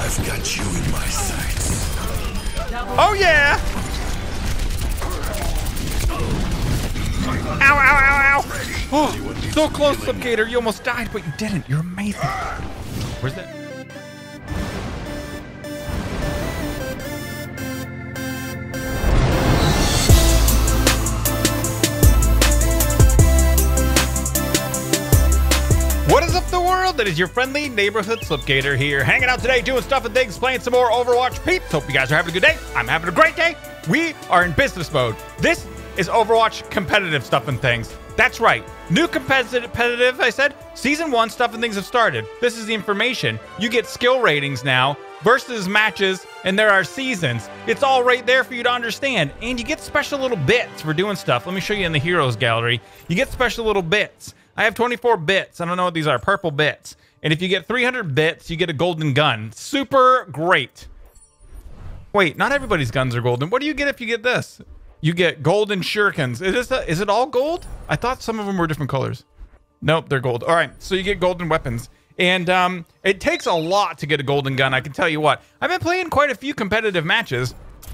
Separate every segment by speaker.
Speaker 1: I've got you in my sights.
Speaker 2: Oh yeah! Ow, ow, ow, ow! Oh, so close, Subgator. You almost died, but you didn't. You're amazing. Where's that? What is up, the world? It is your friendly neighborhood Slipgator here, hanging out today, doing stuff and things, playing some more Overwatch Peeps. Hope you guys are having a good day. I'm having a great day. We are in business mode. This is Overwatch competitive stuff and things. That's right. New competitive, I said. Season 1 stuff and things have started. This is the information. You get skill ratings now, versus matches, and there are seasons. It's all right there for you to understand. And you get special little bits for doing stuff. Let me show you in the heroes gallery. You get special little bits. I have 24 bits. I don't know what these are. Purple bits. And if you get 300 bits, you get a golden gun. Super great. Wait, not everybody's guns are golden. What do you get if you get this? You get golden shurikens. Is it all gold? I thought some of them were different colors. Nope, they're gold. All right, so you get golden weapons. And it takes a lot to get a golden gun, I can tell you what. I've been playing quite a few competitive matches.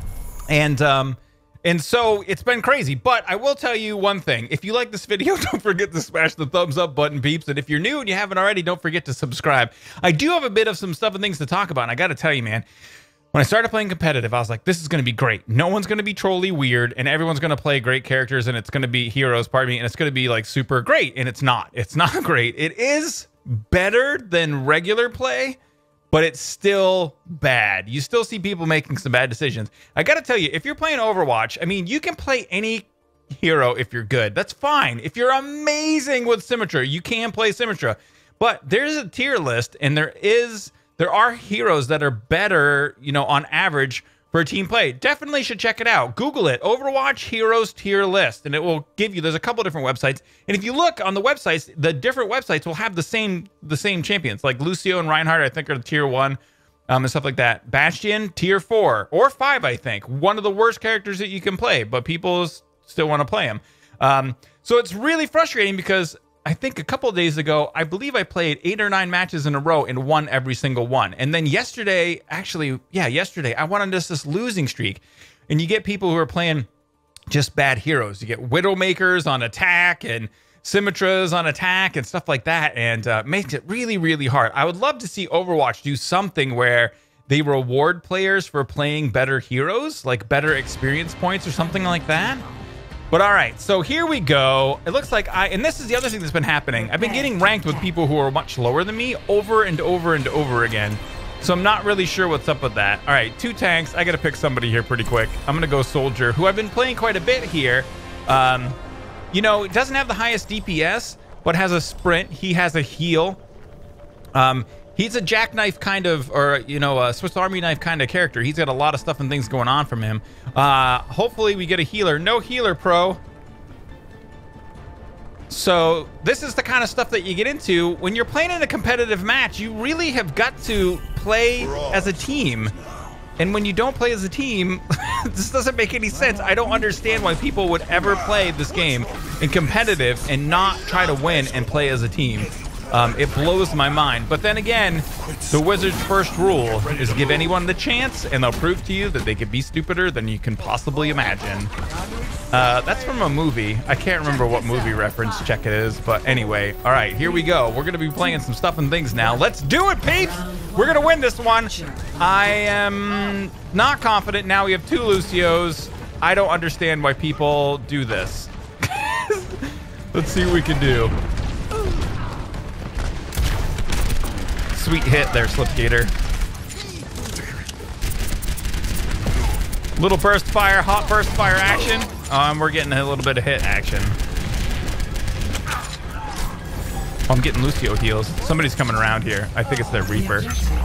Speaker 2: And so it's been crazy, but I will tell you one thing. If you like this video, don't forget to smash the thumbs up button, peeps. And if you're new and you haven't already, don't forget to subscribe. I do have a bit of some stuff and things to talk about. And I got to tell you, man, when I started playing competitive, I was like, this is going to be great. No one's going to be trolly weird, and everyone's going to play great characters, and it's going to be heroes, pardon me, and it's going to be like super great. And it's not. It's not great. It is better than regular play, but it's still bad. You still see people making some bad decisions. I gotta tell you, if you're playing Overwatch, I mean, you can play any hero if you're good. That's fine. If you're amazing with Symmetra, you can play Symmetra. But there's a tier list, and there are heroes that are better, you know, on average for team play. Definitely should check it out. Google it, Overwatch Heroes Tier List, and it will give you, there's a couple different websites. And if you look on the websites, the different websites will have the same champions. Like Lucio and Reinhardt, I think, are Tier 1 and stuff like that. Bastion, Tier 4 or 5, I think. One of the worst characters that you can play, but people still want to play him. So it's really frustrating because I think a couple of days ago, I believe I played 8 or 9 matches in a row and won every single one. And then yesterday, yesterday, I went on this losing streak. And you get people who are playing just bad heroes. You get Widowmakers on attack and Symmetras on attack and stuff like that. And makes it really, really hard. I would love to see Overwatch do something where they reward players for playing better heroes, like better experience points or something like that. But all right, so here we go. It looks like and this is the other thing that's been happening. I've been getting ranked with people who are much lower than me over and over and over again. So I'm not really sure what's up with that. All right, 2 tanks. I got to pick somebody here pretty quick. I'm going to go Soldier, who I've been playing quite a bit here. You know, it doesn't have the highest DPS, but has a sprint. He has a heal. He's a jackknife kind of, or, you know, a Swiss Army knife kind of character. He's got a lot of stuff and things going on from him. Hopefully we get a healer. No healer, pro. So this is the kind of stuff that you get into when you're playing in a competitive match. You really have got to play as a team. And when you don't play as a team, this doesn't make any sense. I don't understand why people would ever play this game in competitive and not try to win and play as a team. It blows my mind. But then again, the Wizards' first rule is give anyone the chance, and they'll prove to you that they could be stupider than you can possibly imagine. That's from a movie. I can't remember what movie reference check it is, but anyway. All right, here we go. We're going to be playing some stuff and things now. Let's do it, peeps! We're going to win this one. I am not confident. Now we have 2 Lucios. I don't understand why people do this. Let's see what we can do. Sweet hit there, Slipgator. Little burst fire, hot burst fire action. We're getting a little bit of hit action. Oh, I'm getting Lucio heals. Somebody's coming around here. I think it's their Reaper.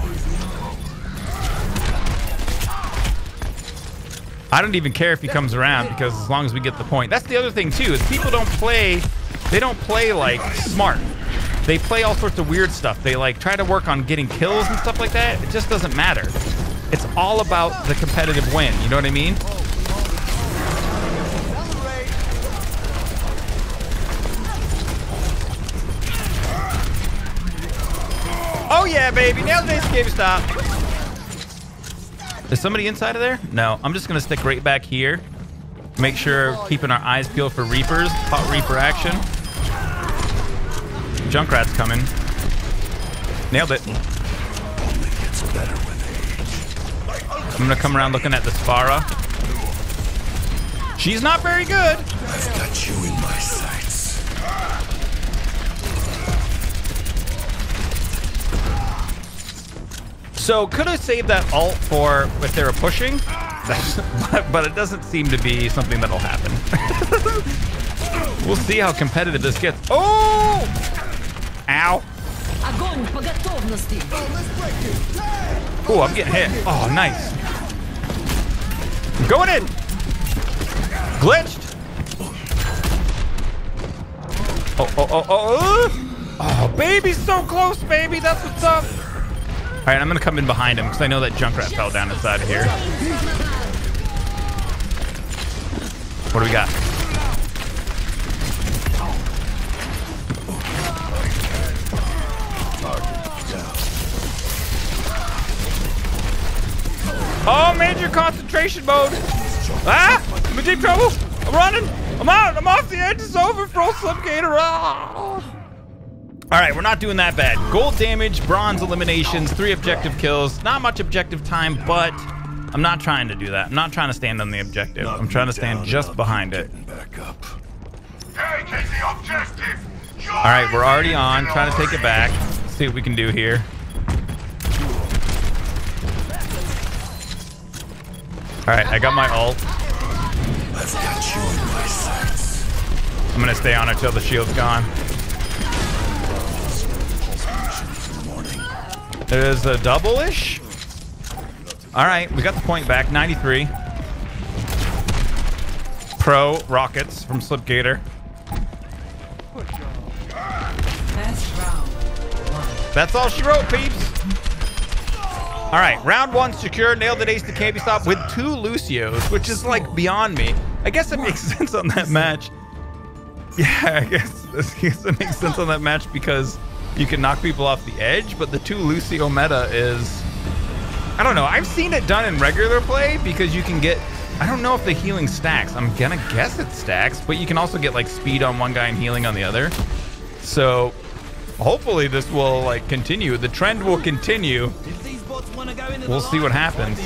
Speaker 2: I don't even care if he comes around because as long as we get the point. That's the other thing too, is people don't play, they don't play like smart. They play all sorts of weird stuff. They like try to work on getting kills and stuff like that. It just doesn't matter. It's all about the competitive win. You know what I mean? Oh yeah, baby. Nailed the escape stop. Is somebody inside of there? No. I'm just going to stick right back here. Make sure keeping our eyes peeled for Reapers. Hot Reaper action. Junkrat's coming. Nailed it. I'm going to come around looking at the Spara. She's not very good.
Speaker 1: I've got you in my sights.
Speaker 2: So could have saved that ult for if they were pushing, but it doesn't seem to be something that'll happen. We'll see how competitive this gets. Oh! Ow. Oh, I'm getting hit. Oh, nice. I'm going in. Glitched. Oh, baby's so close, baby. That's what's up. All right, I'm going to come in behind him because I know that Junkrat fell down inside of here. What do we got? Oh, major concentration mode. Ah, I'm in deep trouble. I'm running. I'm out. I'm off the edge. It's over for old Slipgator. Ah. All right, we're not doing that bad. Gold damage, bronze eliminations, 3 objective kills. Not much objective time, but I'm not trying to do that. I'm not trying to stand on the objective. I'm trying to stand just behind it. All right, we're already on. Trying to take it back. Let's see what we can do here. All right, I got my ult.
Speaker 1: I've got you in my sights.
Speaker 2: I'm gonna stay on it till the shield's gone. There's a double-ish. All right, we got the point back, 93. Pro rockets from Slipgator. That's all she wrote, peeps. All right, round 1 secure. Nailed it, ace to KB stop with 2 Lucios, which is like beyond me. I guess it makes sense on that match. Yeah, I guess it makes sense on that match because you can knock people off the edge, but the 2 Lucio meta is, I don't know. I've seen it done in regular play because you can get, I don't know if the healing stacks. I'm gonna guess it stacks, but you can also get like speed on one guy and healing on the other. So hopefully this will like continue. The trend will continue. We'll see what happens.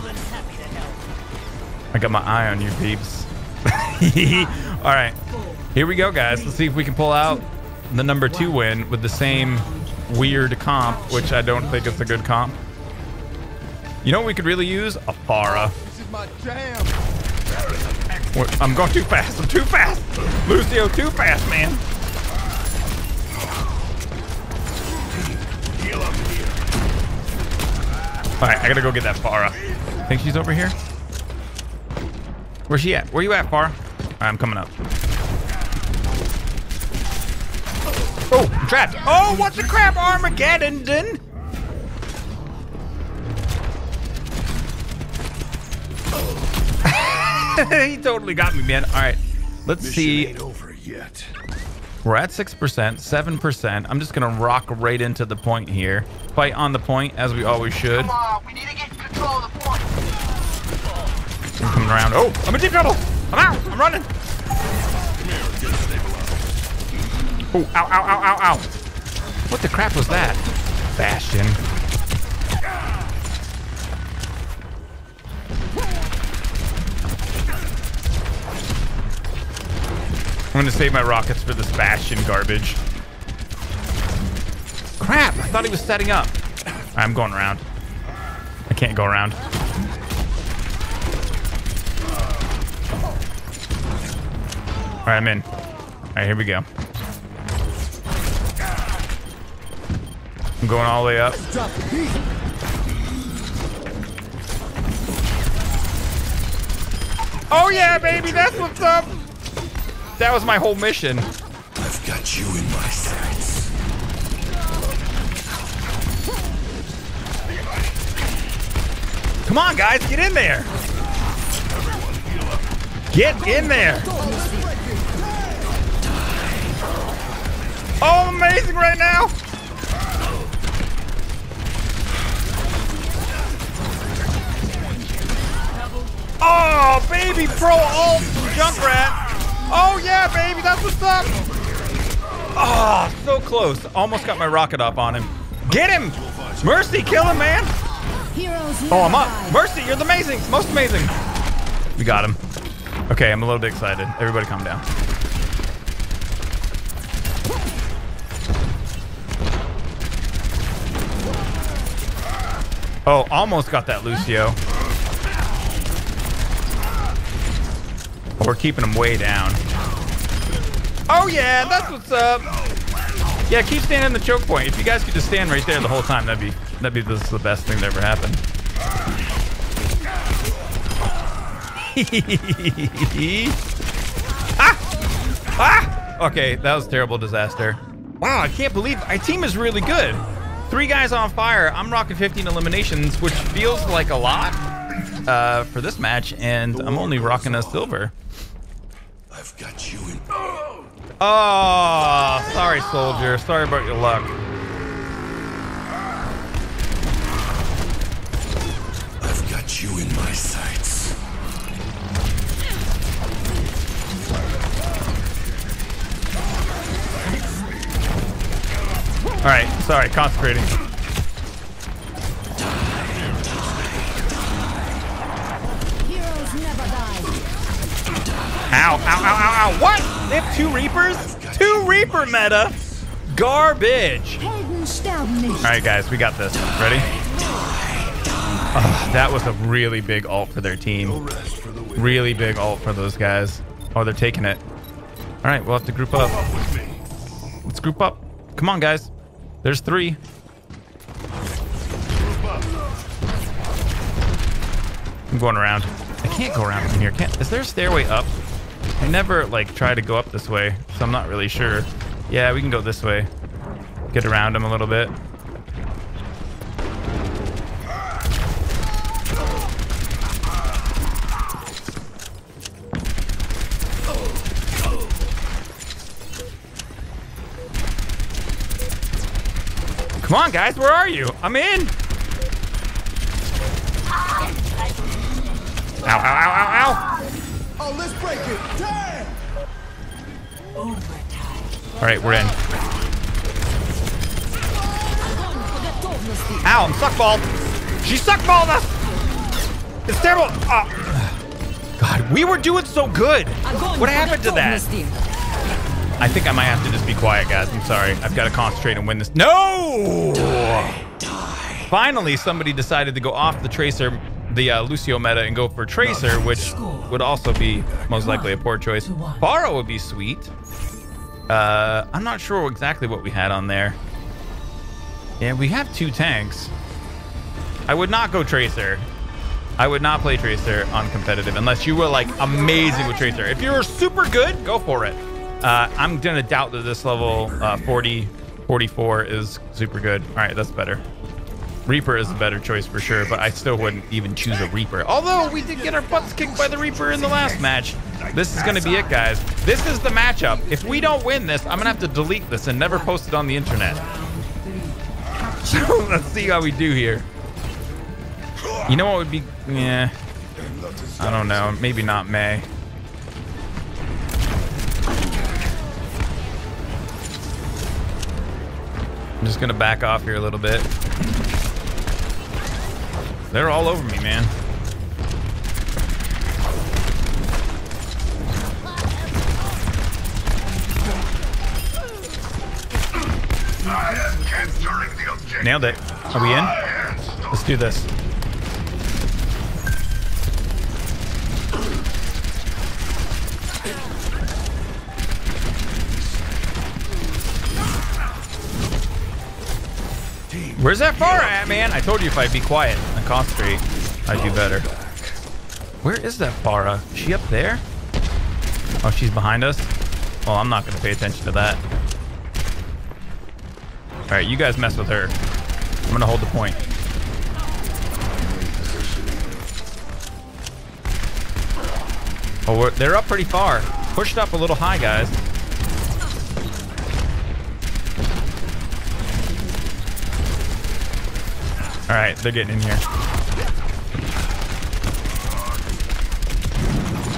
Speaker 2: I got my eye on you, peeps. All right, here we go, guys. Let's see if we can pull out the number 2 win with the same weird comp, which I don't think is a good comp. You know what we could really use? A Pharah. I'm going too fast. I'm too fast. Lucio, too fast, man. All right, I gotta go get that Pharah. Think she's over here? Where's she at? Where you at, Pharah? All right, I'm coming up. Oh, I'm trapped. Oh, what the crap, Armageddon? He totally got me, man. All right, let's see.
Speaker 1: Ain't over yet.
Speaker 2: We're at 6%, 7%. I'm just gonna rock right into the point here. Fight on the point, as we always should.
Speaker 3: Come on, we need to get control of the point.
Speaker 2: I'm coming around. Oh, I'm in deep trouble. I'm out. I'm running. Oh, ow, ow, ow, ow, ow. What the crap was that? Bastion. I'm gonna save my rockets for this Bastion garbage. Crap, I thought he was setting up. I'm going around. I can't go around. All right, I'm in. All right, here we go. I'm going all the way up. Oh yeah, baby, that's what's up. That was my whole mission.
Speaker 1: I've got you in my sights.
Speaker 2: Come on, guys, get in there. Get in there. Oh, amazing right now. baby, pro ult Junkrat. Oh yeah, baby, that's what's up. Oh, so close. Almost got my rocket off on him. Get him! Mercy, kill him, man. Oh, I'm up. Mercy, you're the most amazing. We got him. Okay, I'm a little bit excited. Everybody calm down. Oh, almost got that Lucio. Oh, we're keeping him way down. Oh yeah, that's what's up. Yeah, keep standing in the choke point. If you guys could just stand right there the whole time, that'd be this is the best thing that ever happened. Okay, that was a terrible disaster. Wow, I can't believe my team is really good. 3 guys on fire. I'm rocking 15 eliminations, which feels like a lot for this match, and I'm only rocking a silver.
Speaker 1: I've got you in.
Speaker 2: Oh, sorry, soldier. Sorry about your luck.
Speaker 1: I've got you in my sights.
Speaker 2: All right, sorry, concentrating.
Speaker 4: Heroes never die.
Speaker 2: Ow, ow, ow, ow, ow. What? They have 2 Reapers? 2 Reaper meta? Garbage.
Speaker 4: Helden sterben nicht.
Speaker 2: All right, guys, we got this. Ready? Oh, that was a really big ult for their team. Really big ult for those guys. Oh, they're taking it. All right, we'll have to group up. Let's group up. Come on, guys. There's 3. I'm going around. I can't go around from here. Is there a stairway up? I never like try to go up this way, so I'm not really sure. Yeah, we can go this way. Get around him a little bit. Come on, guys, where are you? I'm in. Ow, ow, ow, ow, ow.
Speaker 1: Oh, let's break it. Damn.
Speaker 2: All right, we're in. Ow, I'm suckballed. She suckballed us. It's terrible. Oh. God, we were doing so good. What happened to that? I think I might have to just be quiet, guys. I'm sorry. I've got to concentrate and win this. No! Die. Finally, somebody decided to go off the Tracer, the Lucio meta, and go for Tracer, which would also be most likely a poor choice. Pharah would be sweet. I'm not sure exactly what we had on there. Yeah, we have 2 tanks. I would not go Tracer. I would not play Tracer on competitive unless you were like amazing with Tracer. If you were super good, go for it. I'm gonna doubt that this level 44 is super good. All right, that's better. Reaper is a better choice for sure, but I still wouldn't even choose a Reaper. Although we did get our butts kicked by the Reaper in the last match. This is gonna be it, guys. This is the matchup. If we don't win this, I'm gonna have to delete this and never post it on the internet. So let's see how we do here. You know what would be, yeah, I don't know, maybe not May. I'm just gonna back off here a little bit. They're all over me, man. Nailed it. Are we in? Let's do this. Where's that Pharah at, man? I told you if I'd be quiet and concentrate, I'd do better. Where is that Pharah? Is she up there? Oh, she's behind us? Well, I'm not going to pay attention to that. All right, you guys mess with her. I'm going to hold the point. Oh, they're up pretty far. Pushed up a little high, guys. All right, they're getting in here.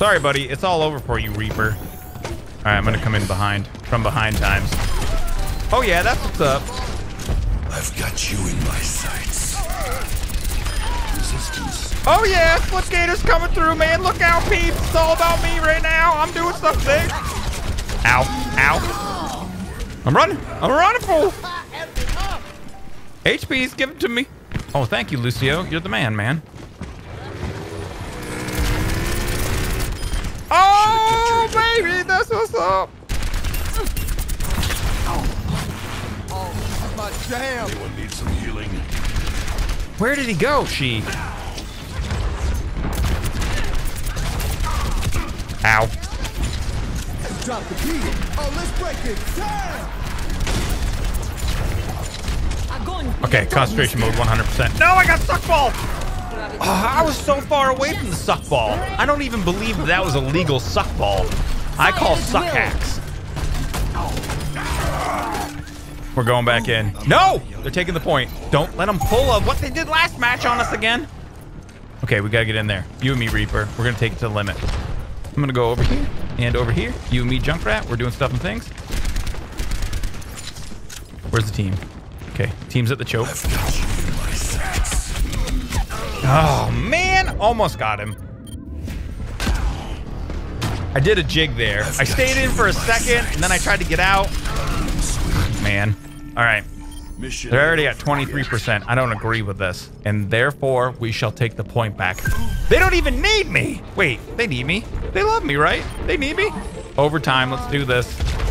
Speaker 2: Sorry, buddy. It's all over for you, Reaper. All right, I'm gonna come in behind, from behind times. Oh yeah, that's what's up.
Speaker 1: I've got you in my sights. Resistance.
Speaker 2: Oh yeah, Flipgator's coming through, man. Look out, peeps. It's all about me right now. I'm doing something. Ow, ow. I'm running, fool. HP's, give it to me. Oh, thank you, Lucio. You're the man. Oh, baby, that's what's up.
Speaker 1: My jam. Anyone need some healing?
Speaker 2: Where did he go, she? Ow.
Speaker 1: Drop the key. Oh, let's break it.
Speaker 2: Okay, concentration mode 100%. No, I got suck ball. I was so far away from the suck ball. I don't even believe that was a legal suck ball. I call suck hacks. We're going back in. No! They're taking the point. Don't let them pull up what they did last match on us again. Okay, we gotta get in there. You and me, Reaper. We're gonna take it to the limit. I'm gonna go over here and over here. You and me, Junkrat. We're doing stuff and things. Where's the team? Okay, team's at the choke. Oh, man. Almost got him. I did a jig there. I stayed in for a second, and then I tried to get out. Man. All right. They're already at 23%. I don't agree with this. And therefore, we shall take the point back. They don't even need me. Wait, they need me. They love me, right? They need me. Overtime. Let's do this.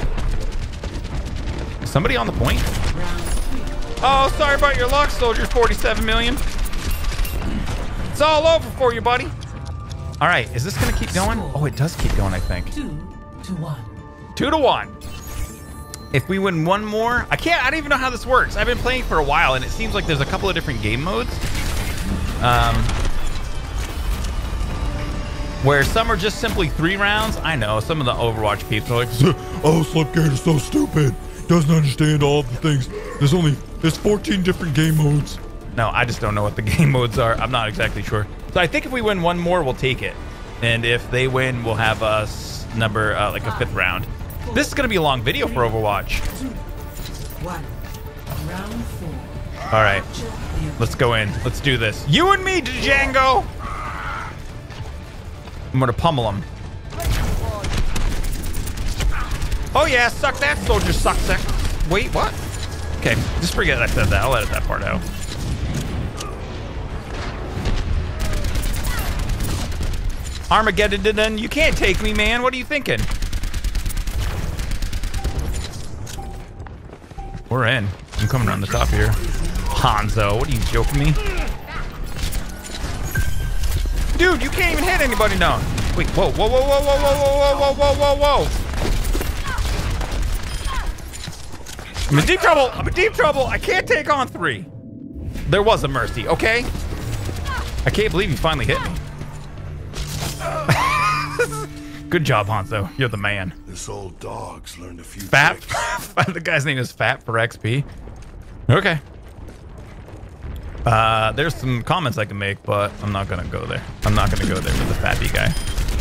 Speaker 2: Is somebody on the point? Oh, sorry about your luck, soldiers. 47 million. It's all over for you, buddy. All right. Is this going to keep going? Oh, it does keep going, I think. 2 to 1. 2 to 1. If we win one more, I don't even know how this works. I've been playing for a while, and it seems like there's a couple of different game modes. Where some are just simply 3 rounds. I know, some of the Overwatch peeps are like, oh, Slipgator's so stupid. Doesn't understand all the things. There's 14 different game modes. No, I just don't know what the game modes are. I'm not exactly sure. So I think if we win one more, we'll take it. And if they win, we'll have us number like a 5th round. This is going to be a long video for Overwatch.
Speaker 5: 1. Round 4.
Speaker 2: All right, let's go in. Let's do this. You and me, Django. I'm going to pummel him. Oh, yeah, suck that, soldier, suck. Wait, what? Okay, just forget I said that. I'll edit that part out. Armageddon, you can't take me, man. What are you thinking? We're in. I'm coming around the top here. Hanzo, what are you joking me? Dude, you can't even hit anybody now. Wait, whoa. I'm in deep trouble. I can't take on 3. There was a mercy, okay? I can't believe you finally hit me. Good job, Hanzo. You're the man.
Speaker 1: This old dog's learned a few
Speaker 2: Fat.
Speaker 1: tricks.
Speaker 2: The guy's name is Fat for XP. Okay. There's some comments I can make, but I'm not gonna go there. I'm not gonna go there with the Fappy guy.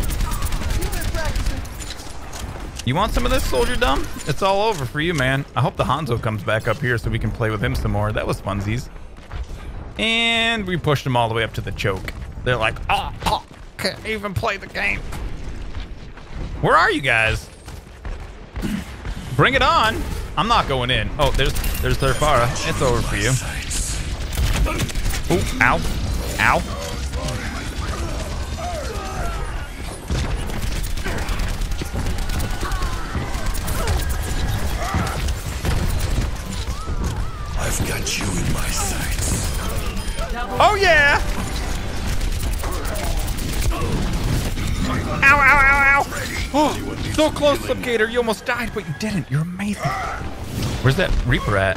Speaker 2: You want some of this, Soldier Dumb? It's all over for you, man. I hope the Hanzo comes back up here so we can play with him some more. That was funsies. And we pushed him all the way up to the choke. They're like, oh, can't even play the game. Where are you guys? Bring it on. I'm not going in. Oh, there's Thurfara. It's over for you. Ooh, ow. Ow.
Speaker 1: I've got you in my sights.
Speaker 2: Oh, yeah. Ow, ow, ow, ow. Oh, so close, Slipgator. You almost died, but you didn't. You're amazing. Where's that Reaper at?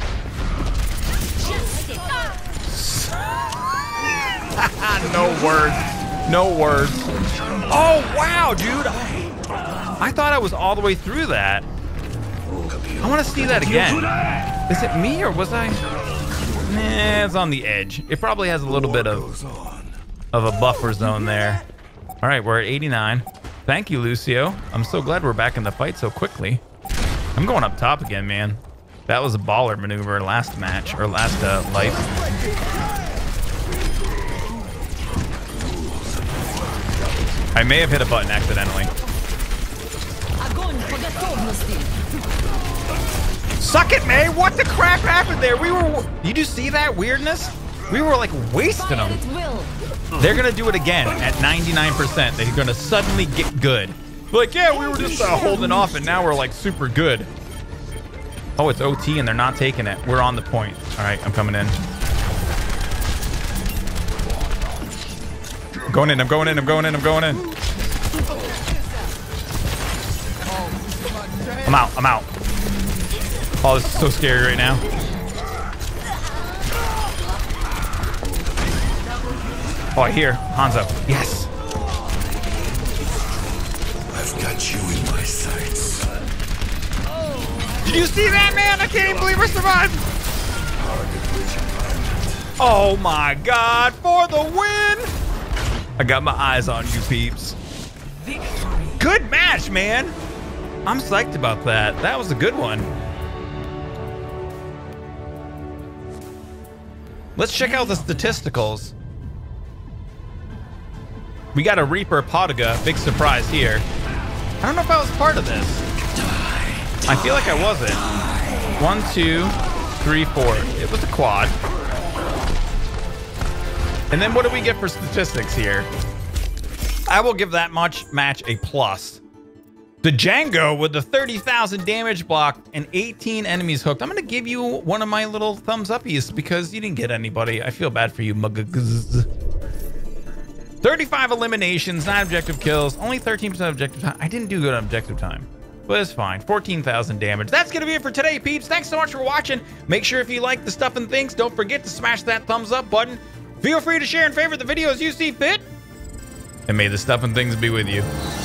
Speaker 2: No words. No words. Oh, wow, dude. I thought I was all the way through that. I want to see that again. Is it me or was I? Nah, it's on the edge. It probably has a little bit of a buffer zone there. All right, we're at 89. Thank you, Lucio. I'm so glad we're back in the fight so quickly. I'm going up top again, man. That was a baller maneuver last match, or last life. I may have hit a button accidentally. Suck it, May! What the crap happened there? Did you see that weirdness? We were like wasting them. They're gonna do it again at 99%. They're gonna suddenly get good. Like, yeah, we were just holding off and now we're like super good. Oh, it's OT and they're not taking it. We're on the point. All right, I'm coming in. I'm going in, I'm going in, I'm going in, I'm going in. I'm out, I'm out. Oh, this is so scary right now. Oh, I hear Hanzo. Yes.
Speaker 1: I've got you in my sights.
Speaker 2: Did you see that, man? I can't even believe we survived. Oh my God, for the win. I got my eyes on you, peeps. Good match, man. I'm psyched about that. That was a good one. Let's check out the statisticals. We got a Reaper Potaga. Big surprise here. I don't know if I was part of this. I feel like I wasn't. 1, 2, 3, 4. It was a quad. And then what do we get for statistics here? I will give that match a plus. The Django with the 30,000 damage block and 18 enemies hooked. I'm going to give you one of my little thumbs uppies because you didn't get anybody. I feel bad for you, muggers. 35 eliminations, 9 objective kills, only 13% objective time. I didn't do good on objective time, but it's fine. 14,000 damage. That's going to be it for today, peeps. Thanks so much for watching. Make sure if you like the stuff and things, don't forget to smash that thumbs up button. Feel free to share and favorite the video as you see fit. And may the stuff and things be with you.